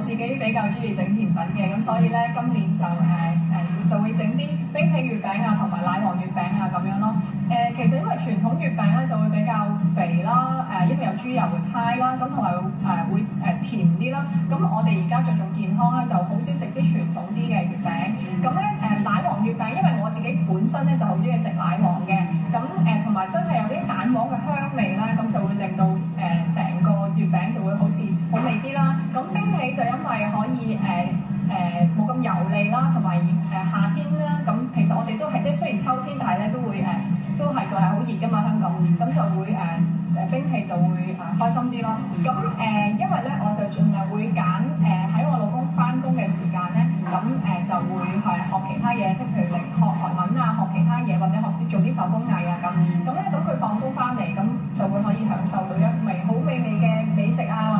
自己比較中意整甜品嘅，咁所以咧今年就會整啲冰皮月餅啊，同埋奶黃月餅啊咁樣咯。其實因為傳統月餅咧就會比較肥啦，因為有豬油嘅猜啦，咁同埋會甜啲啦。咁我哋而家着重健康咧，就好少食啲傳統啲嘅月餅。咁咧奶黃月餅，因為我自己本身咧就好中意食奶黃嘅，咁同埋真係有啲蛋黃嘅香味咧，咁就會令到成個月餅就會好似好味啲啦。咁冰皮就因為可以冇咁油膩啦，同埋夏天啦，咁其實我哋都係即係雖然秋天，但係咧都係仲係好熱㗎嘛香港，咁就會冰皮就會開心啲咯。咁因為咧我就盡量會揀喺我老公返工嘅時間咧，咁就會係學其他嘢，即係譬如學韓文啊，學其他嘢或者做啲手工藝啊咁。咁咧佢放工返嚟，咁就會可以享受到一味好美味嘅美食啊，或